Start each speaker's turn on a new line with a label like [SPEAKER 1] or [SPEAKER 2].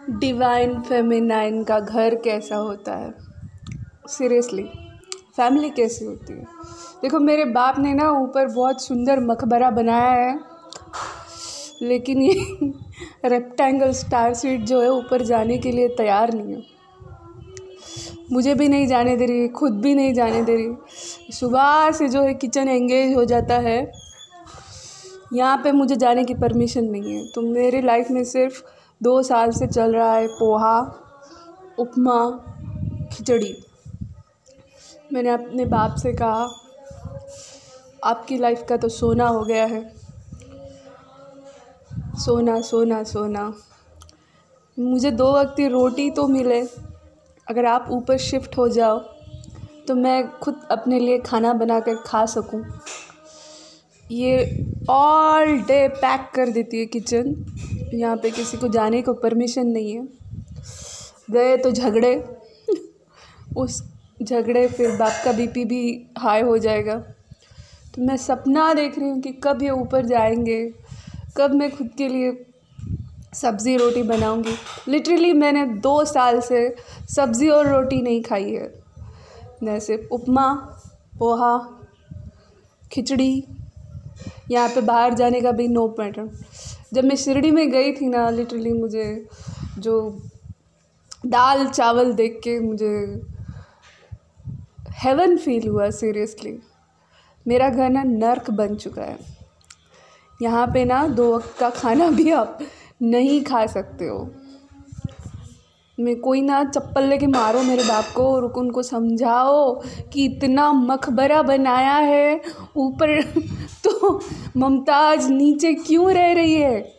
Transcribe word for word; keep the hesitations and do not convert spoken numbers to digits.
[SPEAKER 1] Divine feminine का घर कैसा होता है। सीरियसली फैमिली कैसी होती है। देखो मेरे बाप ने ना ऊपर बहुत सुंदर मकबरा बनाया है, लेकिन ये रेक्टेंगल स्टार सीट जो है ऊपर जाने के लिए तैयार नहीं है। मुझे भी नहीं जाने दे रही, खुद भी नहीं जाने दे रही। सुबह से जो है किचन एंगेज हो जाता है, यहाँ पे मुझे जाने की परमिशन नहीं है। तो मेरी लाइफ में सिर्फ दो साल से चल रहा है पोहा, उपमा, खिचड़ी। मैंने अपने बाप से कहा आपकी लाइफ का तो सोना हो गया है, सोना सोना सोना। मुझे दो वक्त की रोटी तो मिले, अगर आप ऊपर शिफ्ट हो जाओ तो मैं खुद अपने लिए खाना बना कर खा सकूं। ये ऑल डे पैक कर देती है किचन, यहाँ पे किसी को जाने को परमिशन नहीं है। गए तो झगड़े उस झगड़े फिर बाप का बीपी भी हाई हो जाएगा। तो मैं सपना देख रही हूँ कि कब ये ऊपर जाएंगे, कब मैं खुद के लिए सब्ज़ी रोटी बनाऊंगी। लिटरली मैंने दो साल से सब्ज़ी और रोटी नहीं खाई है। मैं सिर्फ उपमा, पोहा, खिचड़ी, यहाँ पे बाहर जाने का भी नो मैटर। जब मैं शिरडी में गई थी ना, लिटरली मुझे जो दाल चावल देख के मुझे हेवन फील हुआ। सीरियसली मेरा घर ना नर्क बन चुका है। यहाँ पे ना दो वक्त का खाना भी आप नहीं खा सकते हो। मैं कोई ना चप्पल लेके मारो मेरे बाप को और उनको समझाओ कि इतना मकबरा बनाया है ऊपर तो मुमताज़ नीचे क्यों रह रही है।